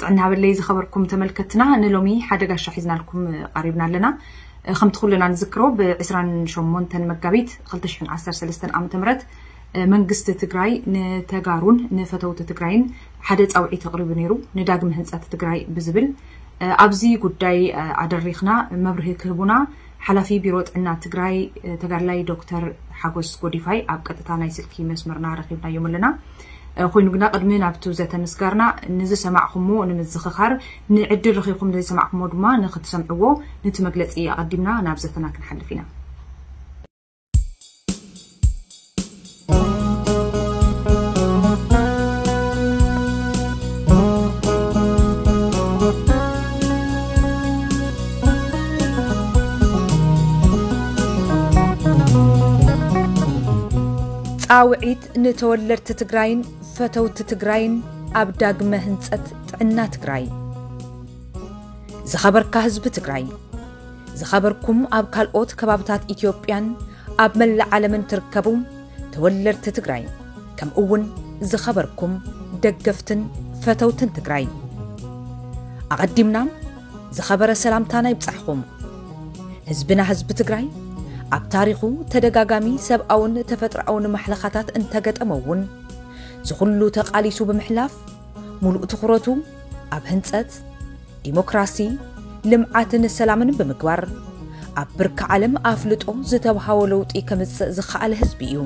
ጥዕና በለይ ዝخبركم ተመልከትና ንሎሚ ሓደጋ ሻሒዝና لكم قريبنا لنا خمت خلنا نذكره ب28 مጋቢት 2013 ዓመተ ምህረት መንግስት ትግራይ ንተጋሩን ንፈተውት ትግራይን ሓደ ጻውዒ ተቅሪቡ ነይሩ ንዳግም ህንጸት ትግራይ ብዝብል ኣብዚ ጉዳይ አደሪኽና መብርህ ክህቡና ሓላፊ ቢሮ ጥዕና ትግራይ ተጋላይ ዶክተር ሓጎስ ጎዲፋይ ኣብ ቀጥታ ናይ ስልኪ መስመርና ረኺብናዮም ኣለና ኮይኑ ግና ቅድሚ ናብቱ ዘተመስጋርና ንዝ ሰማዕኹሞ ንምዝኽኻር ንዕድል ረኺብኩም ንዝ ሰማዕኹሞ ድማ ንኽትሰምዕዎ ነቲ መግለጺ ኣቀዲምና ናብ ዘተና ክንሓልፍ ኢና ጻውዒት ንተወለድት ትግራይን ፈተውት ትግራይን ኣብ ዳግመ ህንጸት ጥዕና ትግራይ ዝኸበርካ ህዝቢ ትግራይ ዝኸበርኩም ኣብ ካልኦት ከባብታት ኢትዮጵያን ኣብ መላእ ዓለምን ትርከቡ ተወለድት ትግራይ ከምኡውን ዝኸበርኩም ደገፍትን ፈተውትን ትግራይ ኣቀዲምና ዝኸበረ ሰላምታና ይብጻሕኩም ህዝብና ህዝቢ ትግራይ ኣብ ታሪኹ ተደጋጋሚ ሰብኣውን ተፈጥሮኣውን መሕለኻታት እንተገጠመውን ዝኹሉ ተቃሊሱ ብምሕላፍ ሙሉእ ትኹረቱ ኣብ ህንጸት ዲሞክራሲ ልምዓትን ሰላምን ብምግባር ኣብ ብርኪ ዓለም ኣፍልጦ ዝተብሃወ ለውጢ ከምጽእ ዝኸኣለ ህዝቢ እዩ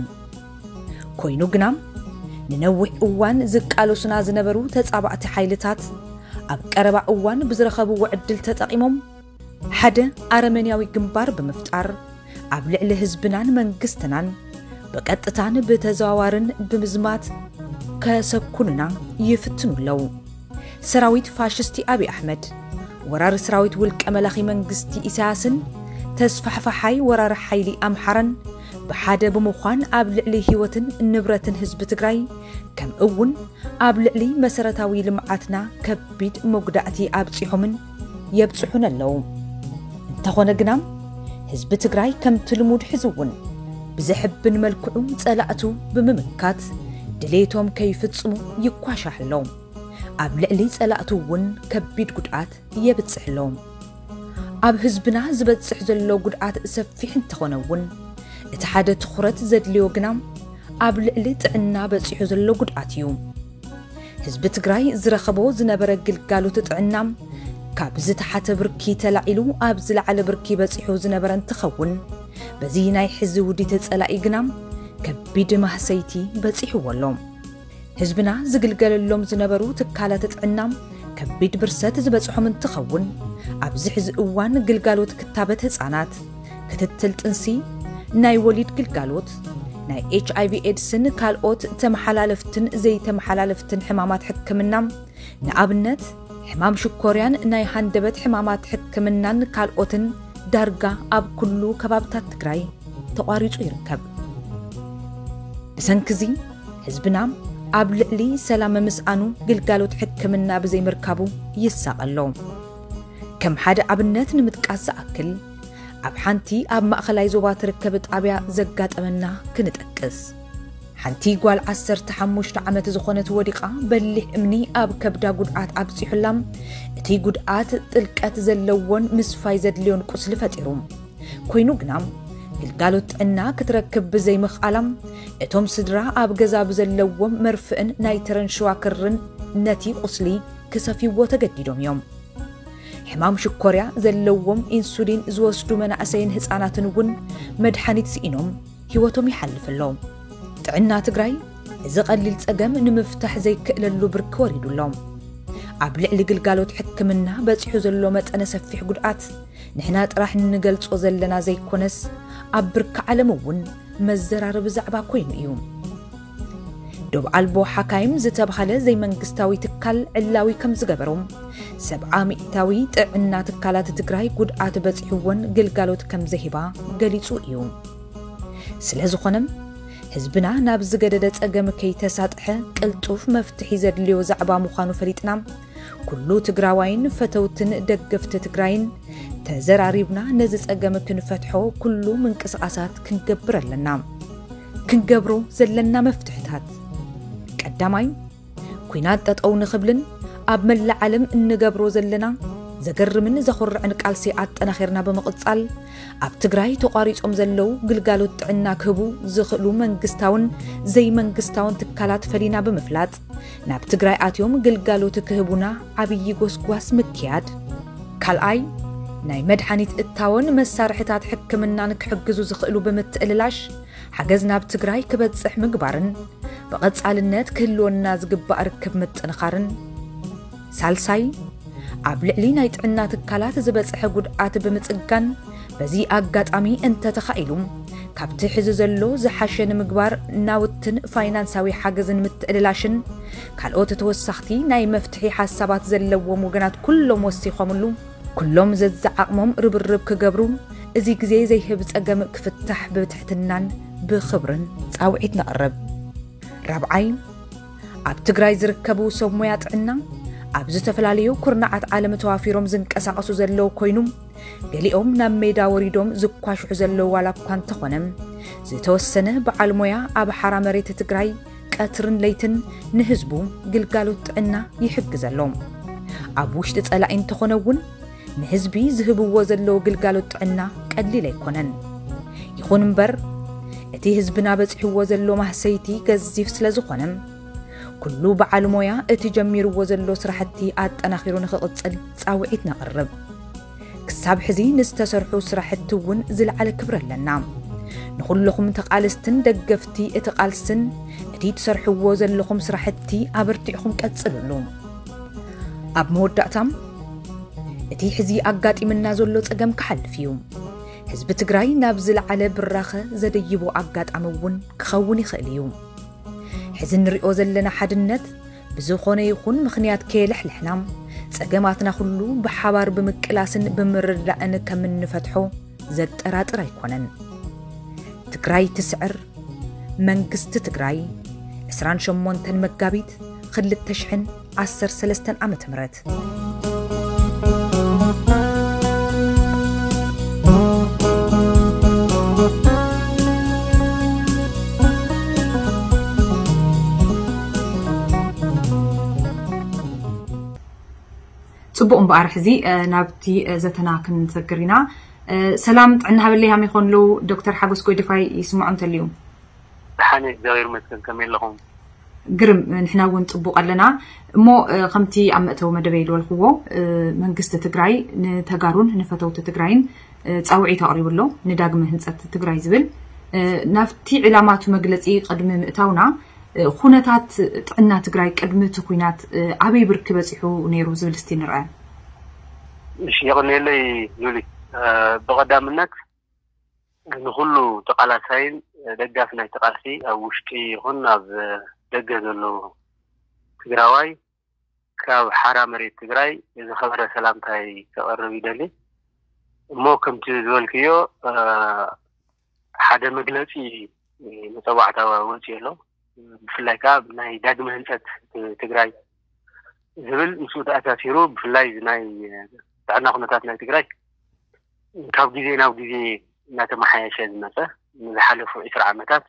ኮይኑ ግና ንነዊሕ እዋን ዝቃለሱና ዝነበሩ ተጻባዕቲ ሓይልታት ኣብ ቀረባ እዋን ብዝረኸብዎ ዕድል ተጠቂሞም ሓደ ኣረመንያዊ ግንባር ብምፍጣር ኣብ ልዕሊ ህዝብናን መንግስትናን በቀጥታን በተዘዋዋርን ብምዝማት ከሰኩንና ይፍትኑለው ሰራዊት ፋሽስቲ አብይ አሕመድ ወራር ሰራዊት ውልቀ መላኺ መንግስቲ ኢሳያስን ተስፋሕፋሓይ ወራር ሓይሊ ኣምሓራን ብሓደ ብምዃን ኣብ ልዕሊ ህይወትን ንብረትን ህዝቢ ትግራይ ከም እውን ኣብ ልዕሊ መሰረታዊ ልምዓትና ከቢድ መጉዳእቲ ኣብጽሑምን የብጽሑን ኣለው እንተኾነ ግና ህዝቢ ትግራይ ከም ትልሙድ ሕዝውን ብዝሕብን መልክዑ ጸላእቱ ብምምካት ድሌቶም ከይፍጽሙ ይኳሻሕሎም ኣብ ልዕሊ ጸላእቱውን ከቢድ ጉድኣት የብጽሕሎም ኣብ ህዝብና ዝበጽሕ ዘሎ ጉድኣት ሰፊሕ እንተኾነውን እቲ ሓደ ትኹረት ዘድልዮ ግና ኣብ ልዕሊ ጥዕና በጽሑ ዘሎ ጉድኣት እዩ ህዝቢ ትግራይ ዝረኸቦ ዝነበረ ግልጋሎት ጥዕና ካብ ዝተሓተ ብርኪ ተላዒሉ ኣብ ዝለዓለ ብርኪ በጽሑ ዝነበረ እንትኸውን በዚ ናይ ሕዚ ውዲት ጸላኢ ግና ከቢድ ማህሰይቲ በጽሕዎሎም ህዝብና ዝግልገለሎም ዝነበሩ ትካላት ጥዕና ከቢድ ብርሰት ዝበጽሖም እንትኸውን ኣብዚ ሕዚ እዋን ግልጋሎት ክታበት ህፃናት ክትትል ጥንሲ ናይ ወሊድ ግልጋሎት ናይ HIV ኤድስን ካልኦት ተመሓላለፍትን ዘይተመሓላለፍትን ሕማማት ሕክምና ንኣብነት ሕማም ሽኮርያን ናይ ሃንደበት ሕማማት ሕክምናን ካልኦትን ዳርጋ ኣብ ኩሉ ከባብታት ትግራይ ተቋሪጹ ይርከብ ብሰንክዚ ህዝብና ኣብ ልዕሊ ሰላም ምስኣኑ ግልጋሎት ሕክምና ብዘይምርካቡ ይሳቀሎ ከም ሓደ ኣብነት ንምጥቃስ ዝኣክል ኣብ ሓንቲ ኣብ ማእኸላይ ዞባ ትርከብ ጣብያ ዘጋጠመና ክንጠቅስ ሓንቲ ጓል 15 ዓመት ዝኾነት ወዲቃ በሊሕ እምኒ ኣብ ከብዳ ጉድኣት ኣብጽሕላም እቲ ጉድኣት ጥልቀት ዘለዎን ምስፋይ ዘድልዮን ቁስሊ ፈጢሩ ኮይኑ ግና ግልጋሎት ጥዕና ክትረክብ ብዘይምኽኣላም እቶም ስድራ ኣብ ገዛ ብዘለዎም መርፍእን ናይ ተረንሸዋክርን ነቲ ቁስሊ ክሰፊዎ ተገዲዶም እዮም ሕማም ሽኮርያ ዘለዎም ኢንሱሊን ዝወስዱ መናእሰይን ህፃናትን እውን መድሓኒት ስኢኖም ህይወቶም ይሓልፍሎም ጥዕና ትግራይ እዚ ቀሊል ጸገም ንምፍታሕ ዘይክእለሉ ብርኪ ወሪዱሎም ኣብ ልዕሊ ግልጋሎት ሕክምና በጽሑ ዘሎ መጠነ ሰፊሕ ጉድኣት ንሕና ጥራሕ ንገልጾ ዘለና ዘይኮነስ ኣብ ብርኪ ዓለም እውን መዘራረብ ዛዕባ ኮይኑ እዩ ዶብ ኣልቦ ሓካይም ዝተብሃለ ዘይመንግስታዊ ትካል ዕላዊ ከም ዝገበሮም ሰብዓ ሚእታዊ ጥዕና ትካላት ትግራይ ጉድኣት በጽሕዎን ግልጋሎት ከም ዘሂባ ገሊጹ እዩ ስለዝኾነም ህዝብና ናብ ዝገደደ ጸገም ከይተሳጥሐ ቅልጡፍ መፍትሒ ዘድልዮ ዛዕባ ምዃኑ ፈሊጥና ኩሉ ትግራዋይን ፈተውትን ደገፍቲ ትግራይን ተዘራሪብና ነዚ ጸገም ክንፈትሖ ኩሉ ምንቅስቃሳት ክንገብር ኣለና ክንገብሮ ዘለና መፍትሕታት ቀዳማይ ኩናት ጠጠው ንኽብልን أب من العالم نجبرو زلنا زجر من زخر عن قالسي أنا خيرنا بمقتصال أب تجري تقاريس زلو قلقالوت عنا كبو زخلو من قستاون زي من قستاون تكالات فلينا بمفلات ناب تجري آتيوم قلقالوت كهبونا عبي قوس مكياد كالآي ناي مدحانيت التاون مسارحتات حكمنا نكحجزو زخلو بمتقللاش حجزنا بتجري كبتصح مقبارن بقص النت كلو الناس قبا أركب متنخارن سالساي عبلعلي نايت عنا تكالات زبصح قدعات بمتقان بزي أقاطامي انت تخايلوم كابت حززلو زحاشن مقبار ناوتن فاينانساوي حاجزن متقللاشن كالوت توسختي ناي مفتحي حسابات زلو موغنات كلهم وسيخوملو كلهم زعقمهم ربرب كجبرو ازي غزي زي هبص اقام كفتح بتحتنان بخبرن صاوعيت نقرب رابعاي اب تግራይ ዝርከቡ ሰብ ሞያ ጥዕና ኣብ ዝተፈላልዩ ኩርናዓት ዓለም ተዋፊሮም ዝንቀሳቀሱ ዘለው ኮይኑም ገሊኦም ናብ ሜዳ ወሪዶም ዝኳሽሑ ዘለው ዋላ እኳ እንተኾነም ዝተወሰነ በዓል ሞያ ኣብ ሓራ መሬት ትግራይ ቀትርን ለይትን ንህዝቡ ግልጋሎት ጥዕና ይሕግዘሎም ኣብ ውሽጢ ጸላኢ እንተኾነውን ንህዝቢ ዝህብዎ ዘለው ግልጋሎት ጥዕና ቀሊል ኣይኮነን ይኹን እምበር እቲ ህዝብና በጽሕዎ ዘለው ማህሰይቲ ገዚፍ ስለዝኾነም كلو بعل مويا اتجمير وزلو سرحتي أتناخيرو نخقصل صاوعيت نقرب كساب حزي نستسرحو سرحتون زل على كبر لنا نخلكم تقالستن دقفتي اتقالسن اتي تسرحو وزلكم سرحتي ابرتيخم قصللو اب موداتام اتي حزي اقاطي منا زلو صقم كحلفيو حزب تግራይ ናብ ዝል على ብራኸ ዘደይቦ አጋጣመውን ክኸውን ይኽእልዩ حزن رئو زلنا حدنت بزخونة يخون مخنيات كيلحلحنام صقماتنا كله بحبار بمقلاسن بمردأن كمن نفتحو زد أرات رايكونن تግራይ تسعر منقست تግራይ 28 مقابيت خلت تشحن 13 عمت مرات صبوا مبارح زي نابتي زتنا كنتذكرينا سلام عنا باللي هم يكون له دكتور حاجوس كوي دفاي يسمعوا انت اليوم حاني غير مسكن كمل لهم قرم نحن ونطبق لنا مو خمتي عمتو مدبيل والخو منقست تግራይ نتغارون نفتوت تግራይን صاوعي تقريب له نداغم هنصت تግራይ زبل نافتي علامات مغلصي قدم مئتاونا خونتات طعنا تግራይ قدم تكوينات عبي برك بصحو نيرو زبل استي نرأى مش يغني لي يولي بقدامنك نخلو تقالاسين دغافنا تقالسي او وشقي هنا دغزلو تግራዋይ ካብ حرا مريت تግራይ اذا خبر سلامتاي تقرب يدلي مو كمت زولكيو حدا مغلصي متوعتا وجهلو بفلاي كاب ناي داغم هنصت تግራይ زبل مسود اساسيرو بفلاي ناي تعنا خناتات ناي تግራይ كاب غيزي ناو غيزي ناته محايشه زمته من حلفو 10 عامات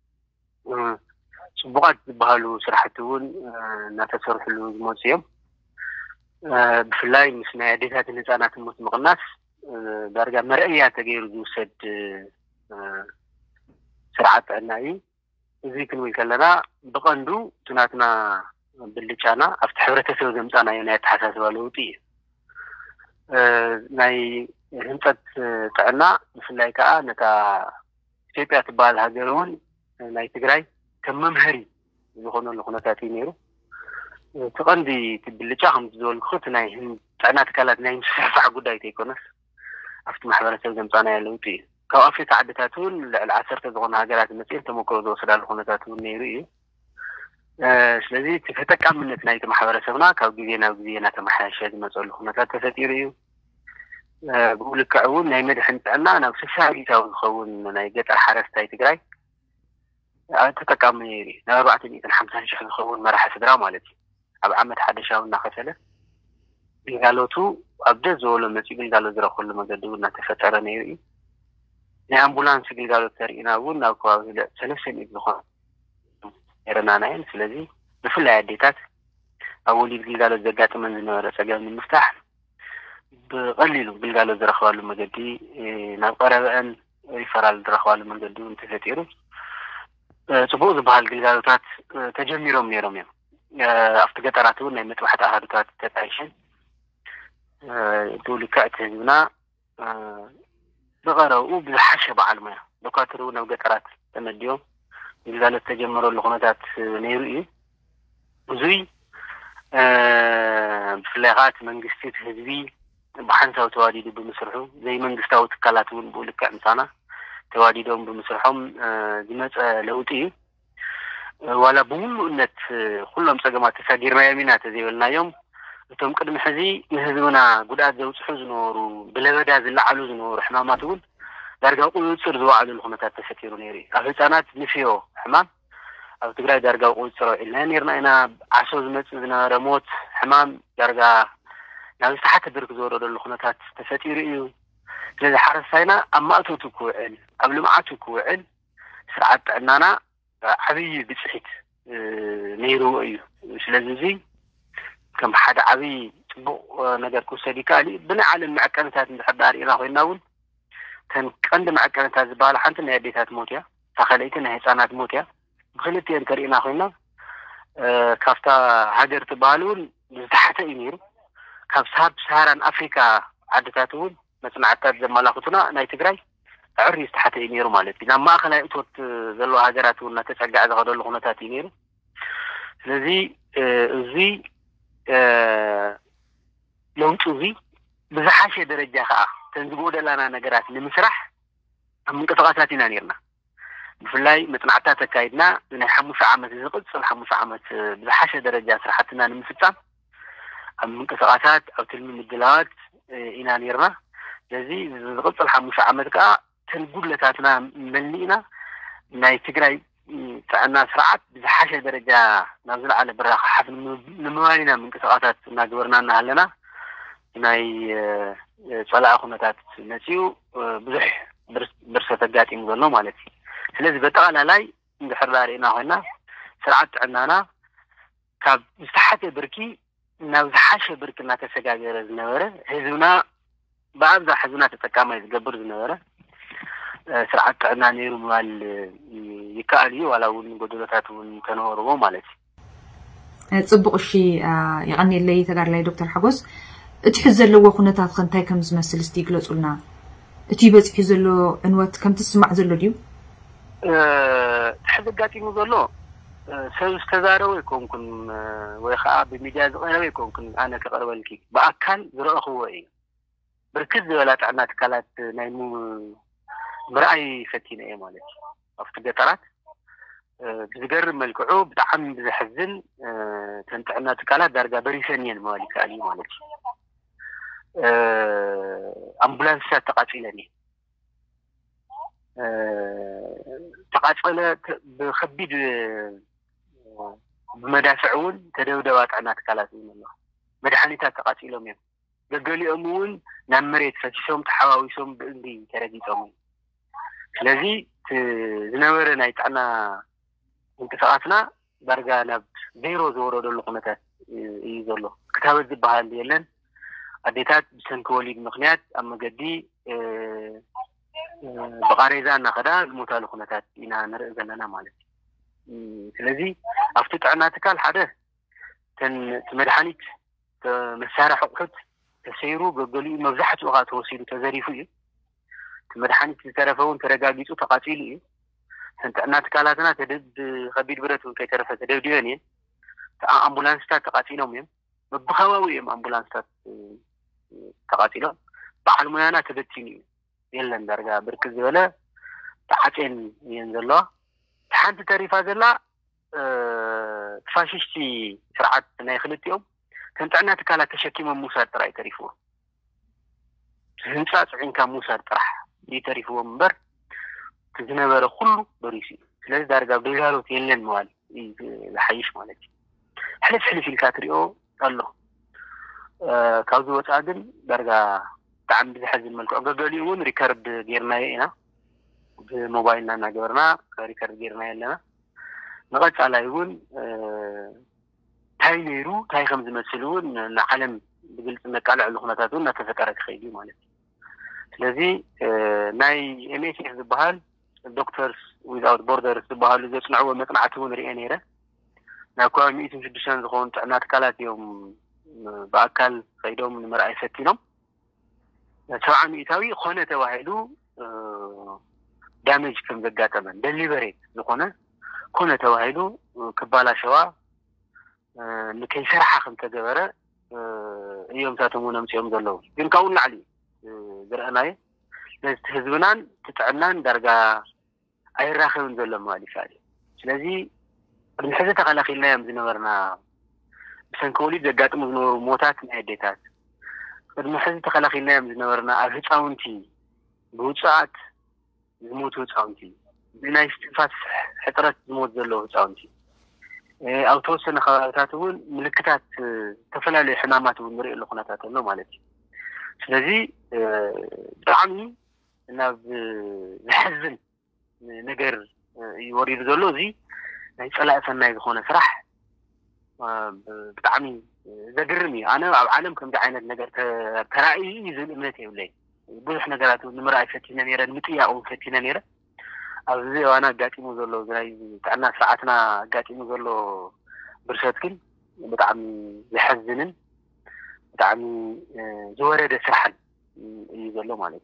صبغات بهالو سرحتون ناته سرحلو زموسيوم بفلاي مسنا يديتات النصانات موت مقناس دارجا مرئيات تغير زوسد سرعت عناي ذيك الوكالنا بقندو تناتنا باللجانا افتح حبرتسو زمصانا ينايت حساسبا لوطي ناي هنصت طعنا بفلاي كا نتا ኢትዮጵያ تبال هاجرون ناي تግራይ كممهري يخونو لخوناتاتي نيرو تقندي باللجا هم زول خط ناي طعنا تكالات ناي مسفع غداي تيكونس افت محبرتسو زمصانا يلوطي كاو افريقيا عدتاتون العصرت زغون هاجرات مسيل تموكرو دوسدال خوناتاتون نيرو ስለዚህ ተጠቃምነት ናይ ተማሕበረሰብና ካብ ግዜና ግዜና ተማሓሸ ዝመፀሉ ኩነታት ተፈጢሩ ብውልክዕውን ናይ መድሕን ጥዕና ናብ ሶሻሊታዊ ዝኸውን ናይ ገጠር ሓረስታይ ትግራይ ተጠቃሚ ነይሩ ናብ 450 ሺህ ዝኸውን መራሒ ስድራ ማለት እዩ ኣብ ዓመት ሓደሻው እናኸፈለ ግልጋሎቱ ኣብ ደስ ዝበሎ መፂ ግልጋሎት ዝረኽበሉ መገዲ እውን ተፈጠረ ነይሩ እዩ ናይ ኣምቡላንስ ግልጋሎት ተርኢና እውን ናብ ከባቢ 300 ዝኸውን يرنانين سلازي بفلا عديتات أولي بالقالوا زجات من زنورة سجل من مفتاح بقليلو بالقالوا زرخوالو مجدي نقرأ بأن ريفرال زرخوالو مجدي وانتفتيرو صبوغ بحال بالقالوا تات تجميرهم نيرهم يوم أفتقطراتو نايمت واحد أهارتات تتعيشن دولي كأت هزونا بغروا بزحشة بعلمها دكاترو نوقترات تمديو بالقالوا تجمروا اللغنات نيروئي وزوي بفلاغات منقستيت هزبي بحنساو تواديدو بمسرحو زي منقستاو تكالاتون بولك إنسانا تواديدهم بمسرحهم دمت لأوتي ولا بقول إنت كلهم سجمات تساجر ما يمينات زي ولنا يوم توم قدم حزي نهزونا قدات زوج حزنور وبلغدا زل علو زنور إحنا ما تقول درجة قوي تصير زوا على الخمسات تسكيرون يري أهتانات نفيو حمام أو تقرأ درجة قوي تصير إلا نيرنا أنا عشوز مثلنا رموت حمام درجة يعني حتى درك زور الخمسات تسكيريو لذا حرس هنا أما أتوتكوعل قبل ما أتوتكوعل سرعت أننا عبي بسحيت نيرو أيو مش لازم كم حد عبي تبغى نقدر كوساديكالي بنا على المعكنات نحضر إلى هنا ون كان عند معكنات زبالة حتى نهديتها موتيا فخليتنا هيسانات موتيا خليتي أنكرينا هنا كافتا هاجر تبالون تحت إمير كافساب سهران أفريقيا عدتاتون مثلا عتاد زملاقتنا ناي تجري عريس تحت إمير مالتي لما أخلا إتوت زلوا هاجراتون نتشجع إذا غدوا لغنا تاتيمير الذي زي لو تزي بزحاشة درجة خا تنزبوا دلنا نجارات لمسرح من قطعاتنا نيرنا بفلاي متنعتات كايدنا من حموش عامة زقد صل حموش عامة بزحاشة درجة صراحتنا نمسكتها من قطعات أو تلميذ الدلات إنا نيرنا لذي زقد صل حموش عامة كا تنقول لتاتنا ملينا ناي تجري تعنا سرعت بزحاشة درجة نازل على براخة حفل نموالينا من قطعات ناجورنا نهلنا ناي صلاة أخونتات نسيو بزح برسة تجاتي مظلو مالتي سلازي بتقال لاي نحر دارينا هنا سرعت عنانا كاب مستحاتي بركي نازحاشة بركي ناتسجاجر زنورة هزونا بعض حزونات التكامل يتقبر زنورة سرعت عنا نيرو مال يكالي ولا ونقدرات ونكنورو مالتي تصبق الشيء يعني اللي تقال لي دكتور حقوس تحزل له وخنتات خنتاي كم زمسل استيقلص قلنا تيبز تحزل له انوات كم تسمع زلو ديو تحزقاتي مزلو سوز تزارو يكون كن ويخا بميديا زغيرو يكون كن انا كقرب لكي باكل زرو هو اي بركز ولا تعنات كالات نايمو برأي فتينا ايه مالك افت قطرات بزقر ملكعو بتعم بزحزن تنتعنا تكالات درجة بريسانيين مالك علي مالك أمبولانسات تقاتلني تقاتل بخبيد بمدافعون تدودوات عنا تكالات من الله مدحانيتات تقاتلهم يوم قالوا أمون نمريت فتشوم تحاويسهم بإندي ترقيتهم لذي زنورنا يتعنا انتفاقاتنا درجة نب زيرو زورو دول لقمتات يزولو كتابة زبها اللي يلن أديتات بسنكولي بمخنيات أما قدي بغاريزان نخدا الموتا لقمتات إنا نرئزن لنا مالك لذي أفتت عنا تكال حده تمدحانيت مسارح وقت تسيرو قالوا مفزحة وغات وصيلو تزاريفو مدحانيت ترفون ترجاجيتو تقاتيلي انت انا تكالاتنا تدد خبير برت كي ترفه تدوديوني امبولانس تقاتيلهم يم بخواوي امبولانس تقاتيلهم بعد ميانا تبتيني يلا درجه بركز ولا تعاتين ينزلوا حد تعريفا زلا فاشيشتي سرعت ناي خلتيهم كنت عنا تكالات تشكيم موسى تراي تعرفوا هنسات عين كان موسى طرح يتريفوا منبر تزنبر كله بريسي لذا درجة بيجالو تيلن موال لحيش مالتي حلف الكاتريو قال له كاوزو وتعادل درجة تعم بزحز الملك قالوا ون ريكارد غيرنا هنا بموبايلنا نجبرنا ريكارد غيرنا لنا نقص على يقول تاي نيرو تاي خمس مسلون العالم بقلت انك على الخناتاتون نتفكرك خيدي مالتي ስለዚህ ናይ MSF ዝበሃል ዶክተርስ ዊዛውት ቦርደርስ ዝበሃሉ ዘጽንዕዎ መጽናዕቲ እውን ርኤ ነይረ ናብ ከባቢ 106 ዝኾኑ ጥዕና ትካላት እዮም በአካል ከይዶም ንምርኣይ ፈቲኖም 700 ኾነ ተባሂሉ ዳሜጅ ከም ዘጋጠመን ዴሊቨሬት ዝኾነ ኾነ ተባሂሉ ክባላሸዋ ንከይሰርሓ ከም ተገበረ እዮም ታተሙን ኣምፅኦም ዘለዉ ግን ካብኡ ንላዕሊ ዝረአናዮ ነቲ ህዝብናን ትጥዕናን ዳርጋ ኣይራኸብን ዘሎ ማለት እዩ ስለዚ ቅድሚ ሕዚ ተኸላኺልና እዮም ዝነበርና ብሰንኪ ወሊድ ዘጋጥሙ ዝነበሩ ሞታት ናይ ኣዴታት ቅድሚ ሕዚ ተኸላኺልና እዮም ዝነበርና ኣብ ህፃውንቲ ብውፅኣት ዝሞቱ ህፃውንቲ ብናይ እስትንፋስ ሕፅረት ዝሞት ዘለዉ ህፃውንቲ ኣብ ተወሰነ ከባቢታት እውን ምልክታት ተፈላለዩ ሕማማት እውን ንሪኦ ኣሎ ኩነታት ኣሎ ማለት እዩ ስለዚ ብጣዕሚ ናብ ዝሕዝን ነገር ይወሪዱ ዘሎ እዚ ናይ ፀላእ ሰናይ ዝኾነ ስራሕ ብጣዕሚ ዘግርም እዩ ኣነ ኣብ ዓለም ከምዚ ዓይነት ነገር ተራእዩ ዝብል እምነት የብለይ ብዙሕ ነገራት ንምርኣይ ፈቲነ ነይረ ንምጥያቕ እውን ፈቲነ ነይረ ኣብዚ ዋና ኣጋጢሙ ዘሎ ናይ ጥዕና ስርዓትና ኣጋጢሙ ዘሎ ብርሰት ግን ብጣዕሚ ዝሕዝንን ብጣዕሚ ዝወረደ ስራሕን እዩ ዘሎ ማለት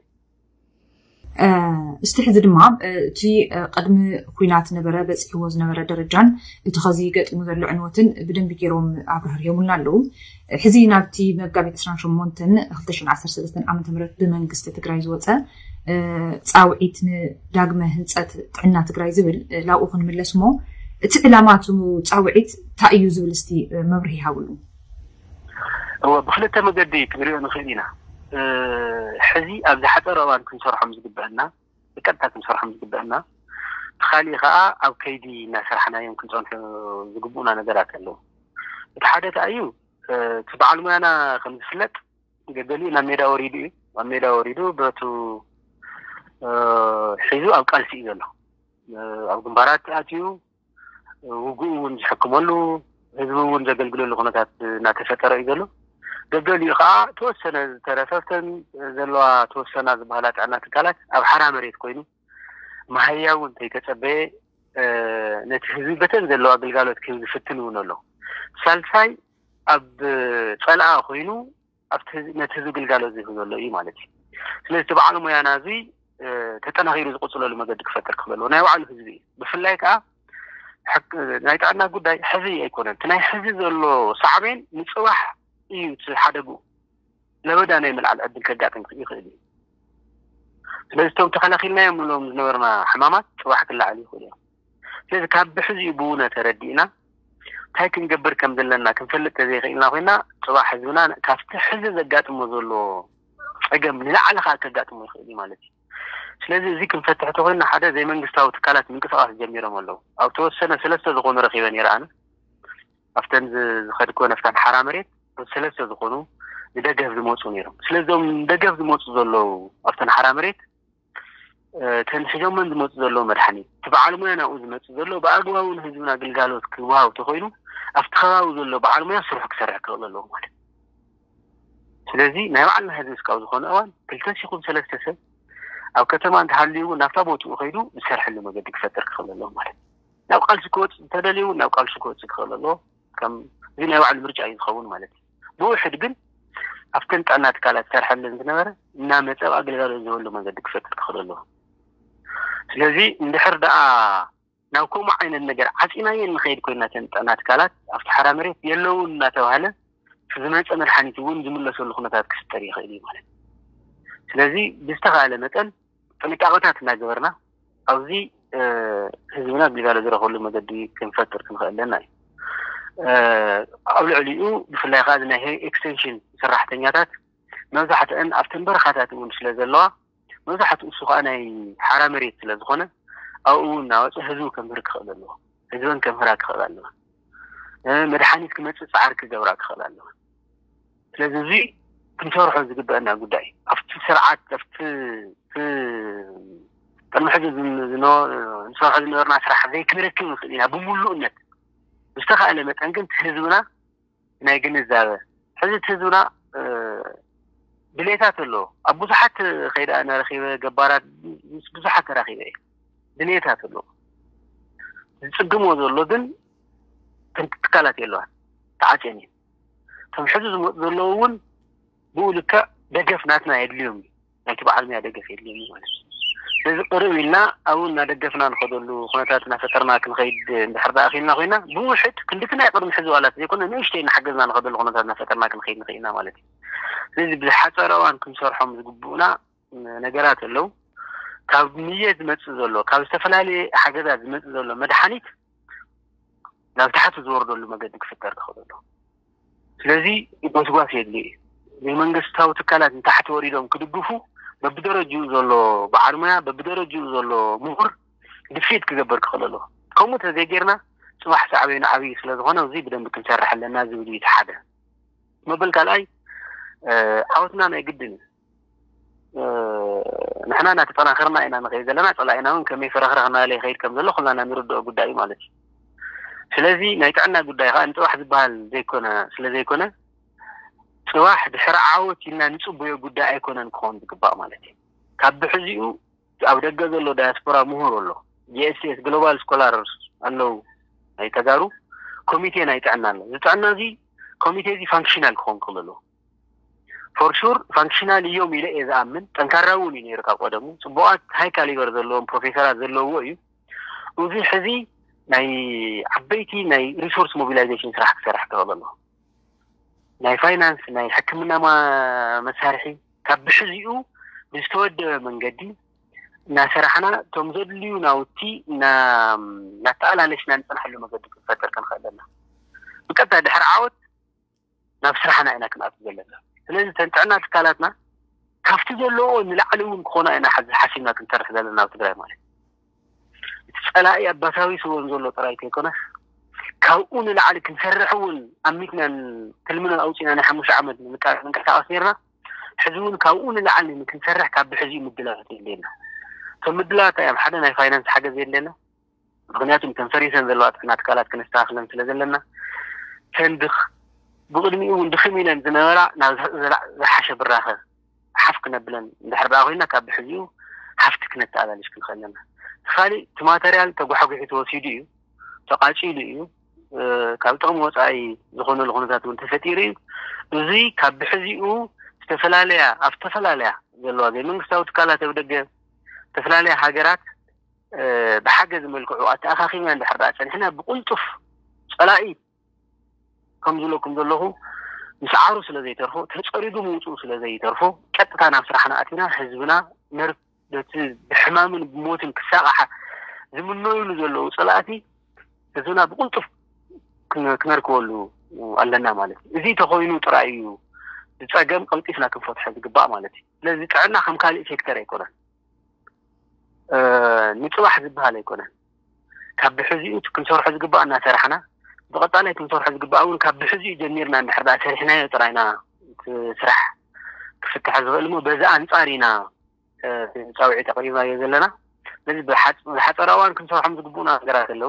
እዩ እስቲ ሕዚ ድማ እቲ ቅድሚ ኩናት ነበረ በፂሕዎ ዝነበረ ደረጃን እቲ ኸዚ ገጢሙ ዘሎ ዕንወትን ብደንቢ ገይሮም ኣብራህርዮምና ኣለዉ ሕዚ ናብቲ መጋቢት 28 2013 ዓ.ም ብመንግስቲ ትግራይ ዝወፀ ፃውዒት ንዳግመ ህንፀት ጥዕና ትግራይ ዝብል ላብኡ ክንምለስ እሞ እቲ ዕላማቱ ፃውዒት እንታይ እዩ ዝብል እስቲ መብርሂ ይሃብሉ هو بخلت مجدي كبريو نخيلنا حزي أبدا حتى روان كن صرحهم زقبنا بكتها كن صرحهم زقبنا خالي خاء أو كيدي نسرحنا يمكن صنف زقبونا نقرأ كله الحدث أيو تبعلم أنا خمس فلت قدلي نميدا أريدو بتو حزو أو كالسي له أو جمبارات أتيو وجون حكموا هزبون زقل قلوا له قناتات ناتفتر إيجالو قبل يقع توسنا ترففتن زلوا توسنا زبالات عنا تكالات أو حرام ريت كوينو ما هي وانت يكتبه نتهزي بتن زلوا قل قالوا كيف يفتنون له سالفاي أب طلع كوينو نتهزي قل قالوا زي هذول إيه مالتي سلسة تبعلم يا نازي تتنغير زقصوا له ما قدك فتر قبله ونايوعل هزبي بفلايك حق نايتعنا قداي حزي يكونن تناي حزي زلو صعبين نصواح ايو تحدقو لبدا نيمل على قد الكداتن يخلي ስለዚህ ተኸላኺልና የምሎም ዝነበርና ሕማማት ጽባሕ ክላ ዓሊ ይኹል እዮም ስለዚህ ካብ ብሕዝኡ ብኡነ ተረዲእና እንታይ ክንገብር ከም ዘለና ክንፈልጥ ተዘይኽእልና ኮይና ጽባሕ ህዝብና ካብቲ ሕዚ ዘጋጥሞ ዘሎ ፀገም ንላዕሊ ከዓ ከጋጥሞ ይኽእል እዩ ማለት እዩ ስለዚህ እዚ ክንፈትሕ ተኾይና ሓደ ዘይመንግስታዊ ትካላት ምንቅስቓስ ጀሚሮም ኣለዉ ኣብ ተወሰነ ሰለስተ ዝኾኑ ረኺበ ነይረኣነ ኣብተን ዝኸድኮ ነፍታን ሓራ መሬት ሰለስተ ዝኾኑ ዝደገፍ ዝመፁ ነይሮም ስለዚኦም ደገፍ ዝመፁ ዘለዉ ኣብተን ሓራ መሬት ተንሕጆምን ዝመፁ ዘለዉ መድሓኒት ትበዓል ሙያ ናብኡ ዝመፁ ዘሎ ብኣግባቡ ንህዝብና ግልጋሎት ክወሃብ ተኾይኑ ኣብቲ ከባቢ ዘሎ በዓል ሙያ ስራሕ ክሰርሕ ክኽእል ኣለዎ ማለት ስለዚ ናይ ባዕልና ህዝቢ እስካብ ዝኾነ እዋን 203 ሰብ ኣብ ከተማ እንተሃልዩ ናብታ ቦትኡ ኸይዱ ዝሰርሐሉ መገዲ ክፈጥር ክኽእል ኣለዎ ማለት ናብ ቃልሲ ክወፅእ እንተደልዩ ናብ ቃልሲ ክወፅእ ክኽእል ኣለዎ ከም እዚ ናይ ባዕሉ ምርጫ እዩ ዝኸውን ማለት እዩ ብውሕድ ግን ኣብተን ጥዕና ትካላት ዝሰርሐለን ዝነበረ እናመፀ ኣገልጋሎት ዝህበሉ መገዲ ክፈጥር ክኽእል ኣለዎ ስለዚ እንድሕር ደኣ ናብ ከምኡ ዓይነት ነገር ዓፂናየን ንኸይድ ኮይና ተን ጥዕና ትካላት ኣብቲ ሓራ መሬት የለውን እናተባህለ ዝመፀ መድሓኒት እውን ዝምለሰሉ ኩነታት ክስጠር ይኽእል እዩ ማለት ስለዚ ብዝተኻእለ መጠን ጥንቃቐታት እናገበርና ኣብዚ ህዝብና ግልጋሎት ዝረኽበሉ መገዲ ክንፈጥር ክንኽእል ኣለና እዩ ኣብ ልዕሊኡ ብፍላይ ከዓ ናይ ኤክስቴንሽን ሰራሕተኛታት መብዛሕትአን ኣብተን በረኻታት እውን ስለ ዘለዋ መብዛሕትኡ እሱ ከዓ ናይ ሓራ መሬት ስለ ዝኾነ ኣብኡ እናወፅእ ህዝቡ ከምህር ክኽእል ኣለዎ ህዝበን ከምህራ ክኽእል ኣለዎ መድሓኒት ክመፅእ ፃዓር ክገብራ ክኽእል ኣለዎ ስለዚ እዚ ክንሰርሖ ዝግበአና ጉዳይ ኣብቲ ስርዓት ኣብቲ ቅድሚ ሕዚ ንሰርሖ ዝነበርና ስራሕ ዘይክንረክብ ንኽእል ኢና ብምሉእነት ብዝተኻእለ መጠን ግን ህዝብና ናይ ግንዛበ ሕዝት ህዝብና ድሌታት ኣሎ ኣብ ብዙሓት ከይዳ ኣነ ረኺበ ገባራት ብዙሓት ረኺበ ድሌታት ኣሎ ዝጽግሞ ዘሎ ግን ትካላት የለዋን ተዓጨኒ ከም ሕዚ ዝመፁ ዘለዉ እውን ብኡ ልክዕ ደገፍ ናትና የድልዮም ናይቲ በዓል ሞያ ደገፍ የድልዮም ማለት ስለዚ ቅርብ ኢልና ኣብኡ እናደገፍና ንኸደሉ ኩነታት እናፈጠርና ክንኸይድ እንድሕር ተኣኺልና ኮይና ብውሕድ ክንድክና ቅድሚ ሕዚ ዋላት ዘይኮነ ንእሽተይ እናሓገዝና ንኸደሉ ኩነታት እናፈጠርና ክንኸይድ ንኽእልና ማለት እዩ ስለዚ ብዝሓፀረ እዋን ክንሰርሖም ዝግብኡና ነገራት ኣለው ካብ ንየት ዝመፅእ ዘሎ ካብ ዝተፈላለየ ሓገዛት ዝመፅእ ዘሎ መድሓኒት ናብ ታሕቲ ዝወርደሉ መገዲ ክፍጠር ክኽእል ኣሎ ስለዚ ጎስጓስ የድሊ የመንግስታዊ ትካላት ንታሕቲ ወሪዶም ክድግፉ በብደረጅኡ ዘሎ በዓል ሞያ በብደረጅኡ ዘሎ ምሁር ድፊት ክገበር ክኽእል ኣሎ ከምኡ ተዘይጌርና ፅባሕ ሳዕበይና ዓብዪ ስለ ዝኾነ እዚ ብደንቢ ክንሰርሕ ኣለና ዝብል እዩ እቲ ሓደ መበል ካልኣይ ዓወትና ናይ ግድን ንሕና እናተጠናኸርና ኢና ንኸይድ ዘለና ፀላኢና እውን ከመይ ፈረኽረኽና ለይ ኸይድ ከም ዘሎ ኩልና ንርድኦ ጉዳይ እዩ ማለት እዩ ስለዚ ናይ ጥዕና ጉዳይ ከዓ ንፅባሕ ዝበሃል ዘይኮነ ስለ ዘይኮነ ፅባሕ ድሕሪ ዓወት ኢልና ንፅበዮ ጉዳይ ኣይኮነን ክኸውን ዝግባእ ማለት እዩ ካብ ብሕዚኡ ኣብ ደገ ዘሎ ዳያስፖራ ምሁር ኣሎ ጂኤስኤስ ግሎባል ስኮላርስ ኣለው ናይ ተጋሩ ኮሚቴ ናይ ጥዕና ኣሎ እዚ ጥዕና እዚ ኮሚቴ እዚ ፋንክሽናል ክኸውን ክእል ኣለዎ ፎር ሹር ፋንክሽናል እዮም ኢለ እየ ዝኣምን ጠንካራ እውን እዩ ነይሩ ካብ ቀደሙ ፅቡቃት ሃይ ካሊበር ዘለዎም ፕሮፌሰራት ዘለውዎ እዩ እዚ ሕዚ ናይ ዓበይቲ ናይ ሪሶርስ ሞቢላይዜሽን ስራሕ ክሰርሕ ክእል ኣሎ ናይ ፋይናንስ ናይ ሕክምና መሳርሒ ካብ ብሕዚኡ ብዝተወደበ መንገዲ እናሰራሕና እቶም ዘድልዩ ናውቲ እናተኣላለሽና ንፅናሐሉ መገዲ ክንፈጥር ክንኽእል ኣለና ብቀጥታ ድሕሪ ዓወት ናብ ስራሕና ኢና ክንኣቱ ዘለና ስለዚ ተንጥዕና ትካላትና ካብቲ ዘለዎ ንላዕሊ እውን ክኾና ኢና ሓሲብና ክንሰርሕ ዘለና ኣብ ትግራይ ማለት እቲ ፀላኢ ኣባታዊ ስወን ዘሎ ጥራይ ከይኮነስ ካብኡ ንላዕሊ ክንሰርሕ እውን ኣሚትናን ትልምና ኣውፂና ናይ 5 ዓመት ንንቀሳቐስ ነርና ሕዚ እውን ካብኡ ንላዕሊ ክንሰርሕ ካብ ብሕዚኡ ምድላዋት የድልየና እቶም ምድላዋት እዮም ሓደ ናይ ፋይናንስ ሓገዝ የድልየና ምክንያቱም ተንፈሪሰን ዘለዋ ጥዕና ትካላት ክንስተኻኽለን ስለ ዘለና ተንድኽ ብቅድሚኡ እውን ድኽም ኢለን ዝነበራ ናብ ዝሓሸ ብራኸ ሓፍ ክነብለን እንድሕር ደኣ ኮይና ካብ ብሕዚኡ ሃፍቲ ክነተኣላለሽ ክንኽእል ኣለና ካሊእ እቲ ማተርያል ተጓሕጒሑ ተወሲዱ እዩ ተቃፂሉ እዩ ካብ ጥቕሚ ወፃኢ ዝኾነሉ ኩነታት እውን ተፈጢሩ እዩ እዚ ካብ ብሕዚኡ ዝተፈላለያ ኣብ ዝተፈላለያ ዘለዋ ዘይመንግስታዊ ትካላት ኣብ ደገ ዝተፈላለያ ሃገራት ብሓገዝ መልክዑ ኣተኣኻኺብና እንድሕር ደኣ ፀኒሕና ብቁልጡፍ ፀላኢ ከም ዝብለኩም ዘለኹ ምስ ዓሩ ስለ ዘይተርፎ ተፀሪዱ ምውፅኡ ስለ ዘይተርፎ ቀጥታ ናብ ስራሕና ኣቲና ህዝብና ነቲ ብሕማምን ብሞትን ክሳቕሓ ዝምነይሉ ዘለዉ ፀላእቲ ህዝብና ብቁልጡፍ ክነርክበሉ ኣለና ማለት እዩ እዚ ተኾይኑ ጥራይ እዩ ዝፀገም ቀልጢፍና ክንፈትሖ ዝግባእ ማለት እዩ ስለዚ ጥዕና ከም ካሊእ ሴክተር ኣይኮነን ንፅባሕ ዝበሃል ኣይኮነን ካብ ብሕዚኡ ክንሰርሖ ዝግባእ እናሰርሕና ብቐጣላይ ክንሰርሖ ዝግባእ እውን ካብ ብሕዚኡ ጀሚርና እንድሕር ደኣ ሰሪሕናዮ ጥራይና ስራሕ ክፍታሕ ዝኽእል እሞ በዚ ኣንፃር ኢና ፃውዒት ኣቕሪብናዮ ዘለና ስለዚ ብሓፀረ እዋን ክንሰርሖም ዝግብኡና ነገራት ኣለዉ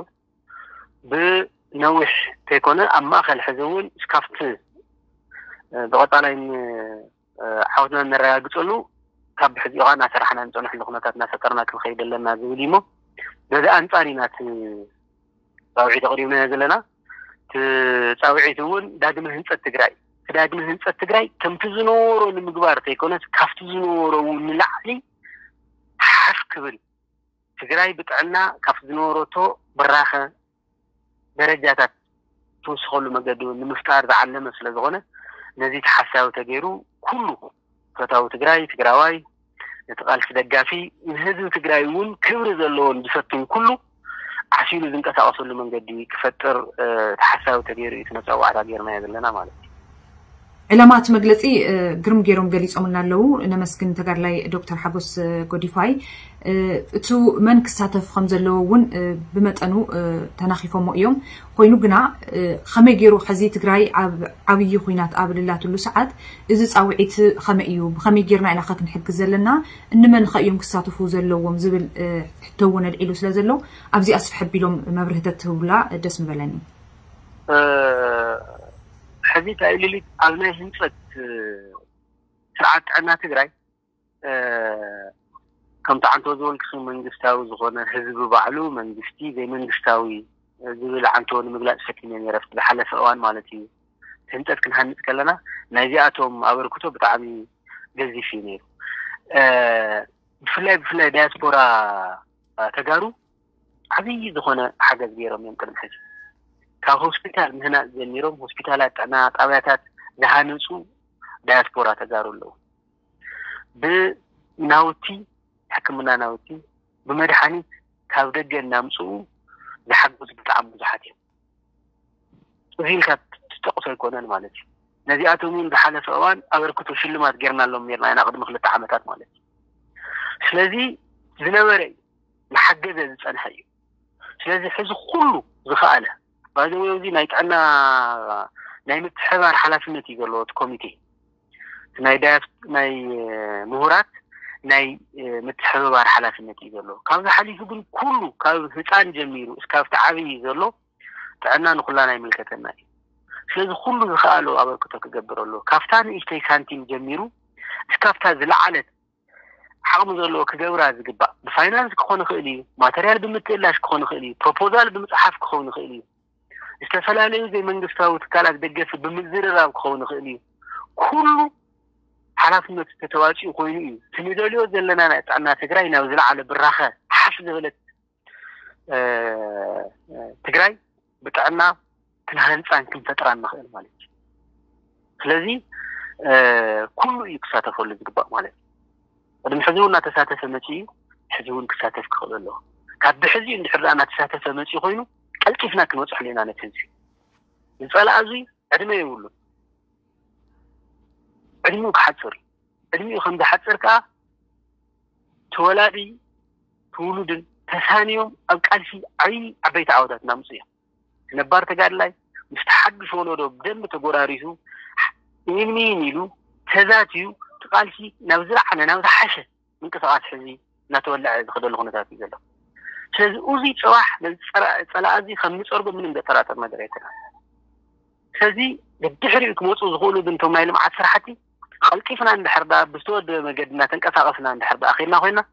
ብነዊሕ ከይኮነ ኣብ ማእኸል ሕዚ እውን እስካብቲ ብቐጣላይ ዓወትና ነረጋግፀሉ ካብ ብሕዚኡ ኸ እናሰራሕና ንፀንሐሉ ኩነታት እናፈጠርና ክንኸይድ ኣለና ዝብል እሞ በዚ ኣንፃር ኢና እቲ ፃውዒት ኣቕሪብናዮ ዘለና ፃውዒት እውን ዳግመ ህንፀት ትግራይ ዳግመ ህንፀት ትግራይ ከምቲ ዝነበሮ ንምግባር ተይኮነስ ካብቲ ዝነበሮ እውን ንላዕሊ ሓፍ ክብል ትግራይ ብጥዕና ካብቲ ዝነበረቶ ብራኸ ደረጃታት ትውስኸሉ መገዲ ንምፍጣር ዝዓለመ ስለ ዝኾነ ነዚ ተሓሳቢ ተገይሩ ኩሉ ፈታዊ ትግራይ ትግራዋይ ነቲ ቃልሲ ደጋፊ ንህዝቢ ትግራይ እውን ክብሪ ዘለዎን ዝፈትን ኩሉ ዓሲሉ ዝንቀሳቐሰሉ መንገዲ ክፈጥር ተሓሳቢ ተገይሩ እዩ ትነፀዋዕታ ገይርናዮ ዘለና ማለት እዩ ዕላማት መግለፂ ግርም ገይሮም ገሊፆምልና ኣለዉ ነመስግን ተጋድላይ ዶክተር ሓጎስ ጎዲፋይ እቱ መን ክሳተፍ ከም ዘለዎ እውን ብመጠኑ ተናኺፎሞ እዮም ኮይኑ ግና ከመይ ገይሩ ሕዚ ትግራይ ዓብዪ ኩናት ኣብ ልላትሉ ሰዓት እዚ ፃውዒት ከመይ እዩ ብከመይ ጌርና ኢና ኸ ክንሕግዝ ዘለና እንመን ኸ እዮም ክሳተፉ ዘለዎም ዝብል ሕቶ እውን ኣልዒሉ ስለ ዘሎ ኣብዚ ኣስፍሕ ኣቢሎም መብርህተት ትህቡላ ደስ ምበለኒ حزي تايللي أبناء هنصت سرعة عنا تجري كم تعنتو زول كسم من جستاوي زخنا حزب بعلو من جستي زي من جستاوي زول عنتو مغلاق سكينين يرفت بحلف أوان مالتي هنصت كن هنتكلنا نازياتهم أبركتو بتعمي جزي فيني بفلاي دياسبورا تجارو عبي زخنا حاجة كبيرة يمكن الحج كهوسبيتال من هنا زميرهم هوسبيتالات أنا طبيعتات زهانسو دياسبورا تجارو له بناوتي حكمنا ناوتي بمدحاني كاودج نامسو زحقوز بتعب زحاتي وزيلك تقص يكونن مالتي نزياتهم بحالة أوان أغركتو شلمات جرنا لهم يرنا أنا أقدم خلت عامتات مالتي سلازي زنوري محجزة أنا حي سلازي حزو كله زخالة بعد ما يوزي نايت أنا نايمت حوار حلافنتي قالوا كوميتي ناي مهورات ناي متحوار حلافنتي قالوا كان حليف يقول كله كان هتان جميل إسكاف تعبي قالوا تعنا نخلنا ناي ملكتنا سلازي كله زخالة أبغى كتوك جبر له كافتان إشتي سانتين جميلو إسكافتها زلعلت حرام زلوا كجورا زقبا بفاينانس كخون خيلي ماتريال بمتلاش كخون خيلي بروبوزال بمصحف كخون خيلي استفلالي زي منقصاو تكالات دقف بمزرراب كخون خيلي كله حلافنة تتواجي وخويني سميدوليو زلنا نتعنا تقراي ناوزل على براخة حفظ غلت تقراي بتعنا كنهانسان كم فتران مخيل مالك لذي كله يكساتفو اللي زقبا مالك ودم حزيونا تساتف ماشي حزيون كساتف كخل الله كاد حزي اللي حرنا تساتف ماشي خوينو قال كيفنا كنوصح لينا نتنسي يسأل أزوي عدمي يقولوا عدمي كحصر عدمي خمد حصر كا تولادي تولد تسانيوم أبقال في عين عبيت عودات نامسية نبار تقال لاي مستحق شولو بدم تقراريسو مين يلو تزاتيو قال شيء نوزع أنا نوزع حشة من كسرات حزي نتولع خدوا الغنات في جلهم. شذ أوزي شواح للصلاة أزي خمس أربع من الدكتورات المدرسة. شذي الدحري كموت وزغولو بنتو ما يلمع سرحتي. خل كيف عند حرب بستود مجدنا تنكسر أصلا عند حرب أخيرنا هنا.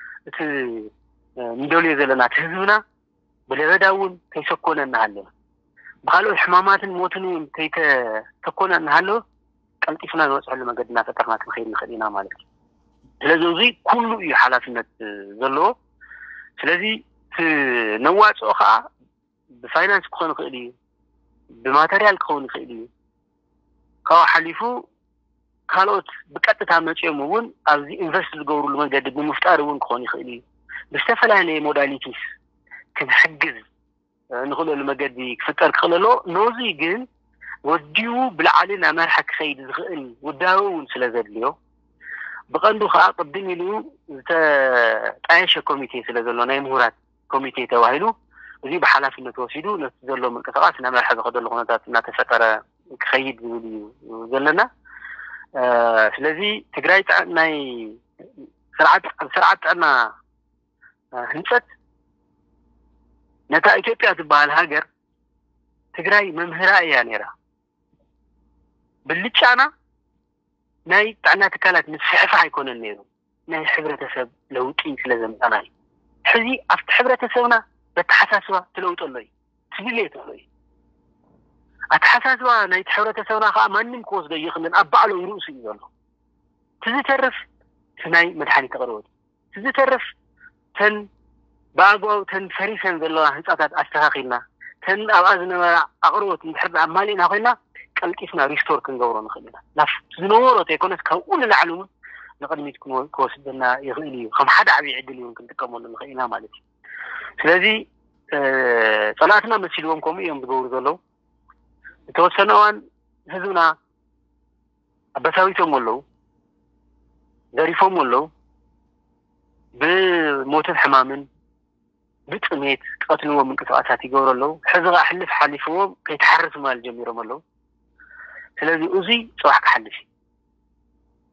ندولي زلنا تهزونا بالغداون كيشكونا النهلو. بخلوا الحمامات الموتنين كي تكون النهلو. قال كيفنا نوصل لما قدنا فترنا تخيل نخلينا مالك سلازي كله حلافنة زلو سلازي نوات أخرى بفاينانس كون خيلي بماتريال كون خيلي كوا حليفو قالوت بقطتا مچيمون ازي انفست زغورو لمنقد بمفتار ون كون خيلي بستفلاني موداليتيس كنحجز نقول المقد كفتر خللو نوزي جن وديو بالعالنا مرحك خيد زغل وداون سلازليو بقندو خا قدمي له تعيش كوميتي سلازلو ناي مهورات كوميتي تواهلو زي بحلافنه توسيدو نتزلو من كسراتنا مرحك خدلو غناتات نتفكر خيد زلنا سلازي تግራይ ናይ ስርዓት عنا ህንጸት ነታ ኢትዮጵያ ትባል ሃገር ትግራይ መምህራ እያ ነራ بالጫና ናይ ጣና ተካላት ንስሕፋ አይኮነን ነሩ ናይ ሕብረተሰብ ለውጢ ስለዘምጣናይ ሕዚ ኣብቲ ሕብረተሰብና በተሐሳስባ ትለውጠለይ ትብለይተለይ أتحسسوا أن يتحرك سونا خا ما نمكوس ده يخلن أبعلو يروسي يزلو تزترف تناي مدحني تقرود تزترف تن باقو تن فريسن ذلوا هنساتات أستحقنا تن أوازنا أقرود نحب عمالين هقولنا قال كيفنا ريستور كنجورو نخلينا نف تزنورو تيكون كون العلوم نقدر نتكون كوس دنا يغلي خم حدا عبي يعدل يمكن تكمل نخلينا مالتي ስለዚህ صلاتنا مسيلوم كوم يوم بقول ذلو توسنوان هذونا بساويتهم ولو ذريفهم ولو بموت الحمامن بتميت قتلوا من قطعات يقولوا له حزغا حلف حلفهم كيتحرس مال جميرهم له ስለዚህ እዚህ صح حلفي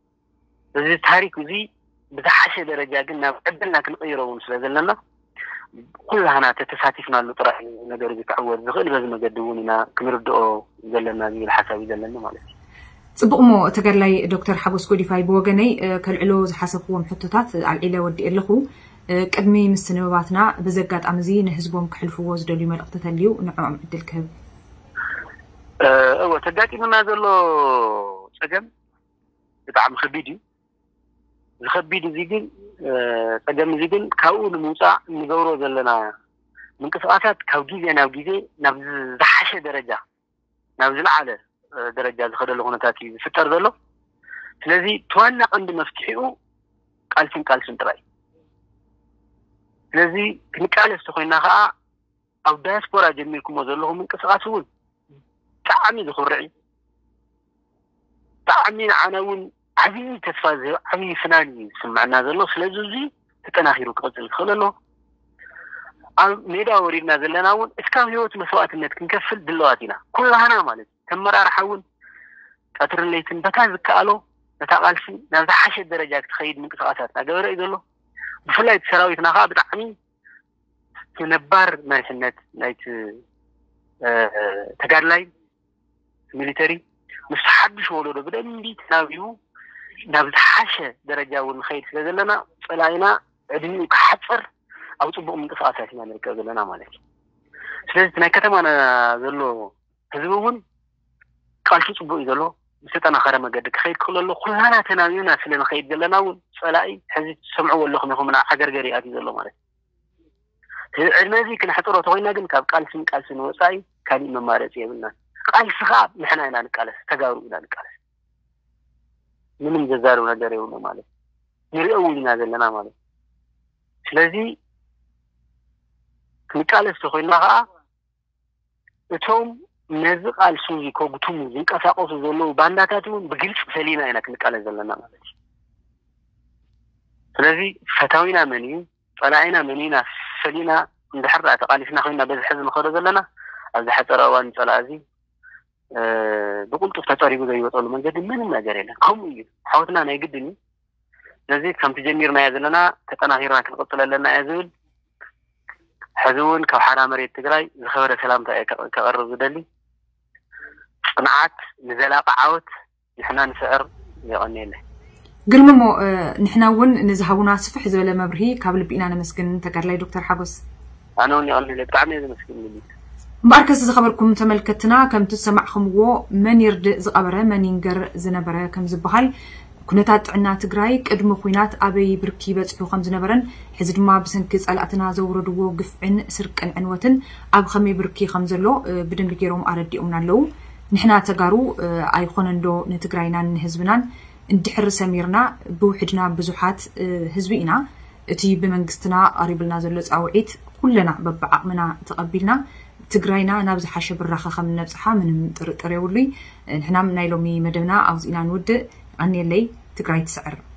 እዚ ታሪክ እዚ بتحش درجه ግን ናብ ዕድልና ክንቀይረውን ስለዘለና كلنا تتساتفنا لطرح نقدر يتعود بغير لازم نقدموننا كمردو زلنا زي الحساب زلنا مالتي ጽቡቕሞ ተገርላይ ዶክተር ሓጎስ ጎዲፋይ ብወገነይ ከልዕሎ ዝሓሰብዎም ሕቶታት አልዒለ ወዲእ ኣለኹ ቅድሚ ምስንባባትና በዘጋጣሚ እዚ ንህዝቦም ክሕልፍዎ ዝደልዩ መልእኽቲ ተልዩ ንዕኦም ዕድል ክህብ ተጋጢምና ዘሎ ፀገም ብጣዕሚ ከቢድ እዩ ዝከቢድ እዚ ግን ፀገም እዚ ግን ካብኡ ንምውፃእ ንገብሮ ዘለና ምንቅስቃሳት ካብ ጊዜ ናብ ጊዜ ናብ ዝሓሸ ደረጃ ናብ ዝለዓለ ደረጃ ዝኸደለ ሁነታት ይፍጠር ዘሎ ስለዚህ ተዋና ቀንዲ መፍትሒኡ ቃልስን ጥራይ ስለዚህ ክንቃለስ ተኮይና ከዓ ኣብ ዳያስፖራ ጀሚርኩሞ ዘለኹም ምንቅስቃስ እውን ብጣዕሚ ዝኹርዒ ብጣዕሚ ንዓና እውን ዓብዪ ተስፋ ዝህብ ዓብዪ ፍናን ይስምዐና ዘሎ ስለዚ እዚ ተጠናኺሩ ክቕፅል ዝኽእል ኣሎ ኣብ ሜዳ ወሪድና ዘለና እውን እስካብ ህይወት መስዋዕትነት ክንከፍል ድለዋት ኢና ኩላህና ማለት ተመራርሓ እውን ቀትር ለይትን በታ ዝከኣሎ ነታ ቃልሲ ናብ ዝሓሸ ደረጃ ክትኸይድ ምንቅስቃሳት ናገበረ እዩ ዘሎ ብፍላይ ሰራዊትና ከዓ ብጣዕሚ ነባር መሪሕነት ናይቲ ተጋድላይ ሚሊተሪ ምስ ሓድሽ ወለዶ ብደንቢ ተናቢቡ ናብ ዝሓሸ ደረጃ እውን ንኸይድ ስለ ዘለና ፀላኢና ዕድሚኡ ክሓፅር ኣብ ፅቡቕ ምንቅስቃሳት ኢና ንርከብ ዘለና ማለት እዩ ስለዚ ናይ ከተማና ዘሎ ህዝቢ እውን ቃልሲ ፅቡቅ እዩ ዘሎ ዝተጠናኸረ መገዲ ክኸይድ ክኽእል ኣሎ ኩላና ተናቢብና ስለ ንኸይድ ዘለና እውን ፀላኢ ሕዚ ትሰምዕዎ ኣለኹም ኢኹም ሓገር ገሪኣት እዩ ዘሎ ማለት እዩ ዕድመ እዚ ክንሕፅሮ ተኮይና ግን ካብ ቃልስን ወፃኢ ካሊእ መማረፂ የብልና ቃልሲ ከዓ ንሕና ኢና ንቃለስ ተጋሩ ኢና ንቃለስ ምንም ዘዛረቡ ነገር የብሉ ማለት ንሪኦ ኢና ዘለና ማለት ስለዚ ክንቃለስ ተኮይና ከዓ እቶም ነዚ ቃልሲ ከጉቱሙ ዝንቀሳቀሱ ዘለዉ ባንዳታት እውን ብግልፅ ፈሊና ኢና ክንቃለስ ዘለና ማለት እዩ ስለዚ ፈታዊና መን እዩ ፀላኢና መን ኢና ፈሊና እንድሕር ተቃሊስና ኮይና በዚ ሕዚ ንኸዶ ዘለና ኣብ ዝሓፀረ እዋን ፀላእ እዚ ብቁልጡፍ ተፀሪቡ ዘይወፀሉ መንገዲ ምንም ነገር የለን ከምኡ እዩ ሓወትና ናይ ግድን እዩ ስለዚ ከምቲ ጀሚርናዮ ዘለና ተጠናኺርና ክንቅፅል ኣለና እየ ዝብል ሕዚ እውን ካብ ሓራ መሬት ትግራይ ዝኸበረ ሰላምታ እየ ከቐርብ ዝደሊ ፅንዓት ንዘላቂ ዓወት ንሕና ንስዕር የቐኒየለ ግርምሞ ንሕና እውን ንዝሃቡና ስፍሕ ዝበለ መብርሂ ካብ ልቢና ነመስግን ተጋድላይ ዶክተር ሓጎስ ኣነ እውን የቐኒየለ ብጣዕሚ እየ ዘመስግን እምበር ከዚ ዝኸበርኩም ተመልከትና ከምቲ ዝሰማዕኹምዎ መን ይርድእ ዝቐበረ መን ይንገር ዝነበረ ከም ዝበሃል ኩነታት ጥዕና ትግራይ ቅድሚ ኩናት ኣበይ ብርኪ በፅሑ ከም ዝነበረን ሕዚ ድማ ብሰንኪ ፀላእትና ዘውረድዎ ግፍዕን ስርቅን ዕንወትን ኣብ ከመይ ብርኪ ከም ዘሎ ብደንቢ ገይሮም ኣረዲኦምና ኣለዉ ንሕና ተጋሩ ኣይኮነን ዶ ንትግራይናን ንህዝብናን እንድሕር ሰሚርና ብውሕድና ብዙሓት ህዝቢ ኢና እቲ ብመንግስትና ቀሪብልና ዘሎ ፃውዒት ኩለና በብዓቕምና ተቐቢልና ትግራይና ናብ ዝሓሸ ብራኸ ከም ነብፅሓ ምንም ጥርጥር የብሉይ ንሕናም ናይ ሎሚ መደብና ኣብዚ ኢና ንውድእ ኣንየለይ ትግራይ ትስዕር